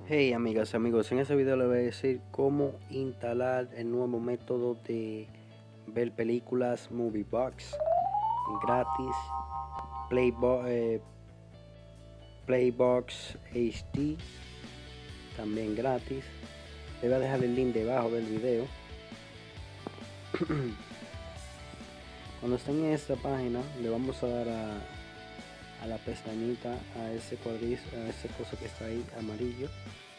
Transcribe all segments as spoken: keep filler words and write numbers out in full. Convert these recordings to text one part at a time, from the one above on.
Hey amigas, amigos, en este video les voy a decir cómo instalar el nuevo método de ver películas MovieBox gratis, Playbo eh, Playbox H D también gratis. Les voy a dejar el link debajo del video. Cuando estén en esta página le vamos a dar a, a la pestañita, a ese cuadrito, a ese cosa que está ahí amarillo.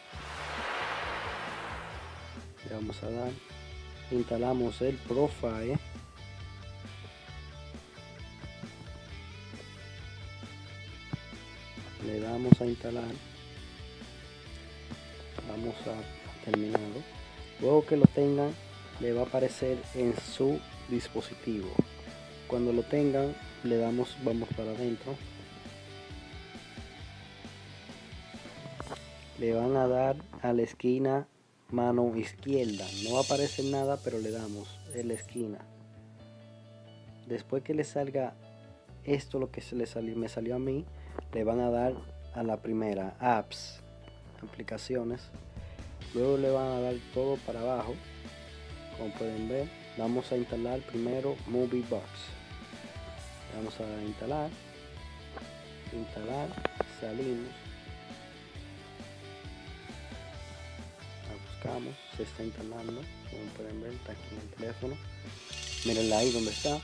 Le vamos a dar, instalamos el profile, le damos a instalar, vamos a terminarlo. Luego que lo tengan, le va a aparecer en su dispositivo. Cuando lo tengan, le damos, vamos para adentro, le van a dar a la esquina mano izquierda, no aparece nada, pero le damos en la esquina. Después que le salga esto, lo que se le salió, me salió a mí, le van a dar a la primera, apps, aplicaciones. Luego le van a dar todo para abajo, como pueden ver. Vamos a instalar primero MovieBox. Vamos a instalar, instalar, salimos. Buscamos, se está instalando, como pueden ver, está aquí en el teléfono. Mirenla ahí donde está.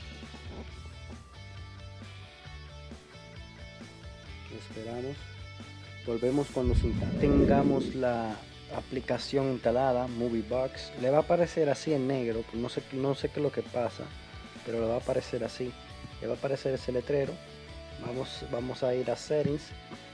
Esperamos, volvemos cuando tengamos la aplicación instalada, MovieBox. Le va a aparecer así en negro, no sé, no sé qué es lo que pasa, pero le va a aparecer así, le va a aparecer ese letrero. Vamos, vamos a ir a Settings,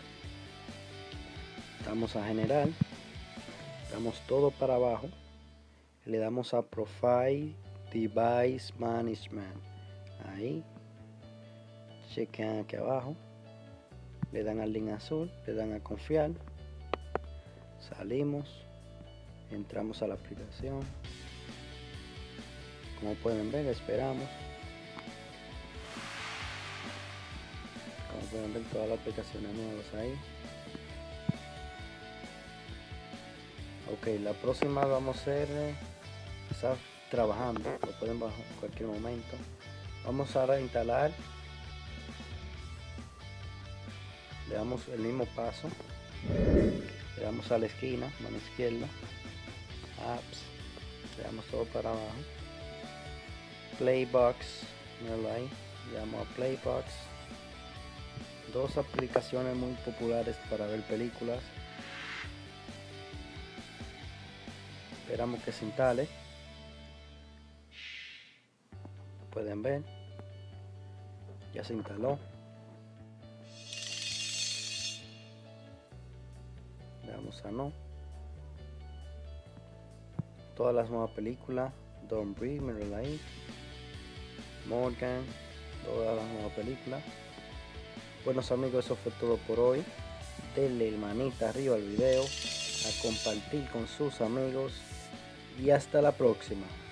vamos a General, damos todo para abajo, le damos a Profile Device Management, ahí chequean aquí abajo, le dan al link azul, le dan a confiar, salimos, entramos a la aplicación, como pueden ver, esperamos, como pueden ver todas las aplicaciones nuevas ahí. Ok, la próxima vamos a hacer, está trabajando, lo pueden bajar en cualquier momento. Vamos a instalar, le damos el mismo paso, le damos a la esquina, mano izquierda, apps, le damos todo para abajo, Playbox, míralo ahí, le damos a Playbox, dos aplicaciones muy populares para ver películas. Esperamos que se instale, pueden ver, ya se instaló. Le damos a no. Todas las nuevas películas, Don't Breathe, míralo ahí, Morgan, todas las nuevas películas. Buenos amigos, eso fue todo por hoy. Denle manita arriba al video, a compartir con sus amigos y hasta la próxima.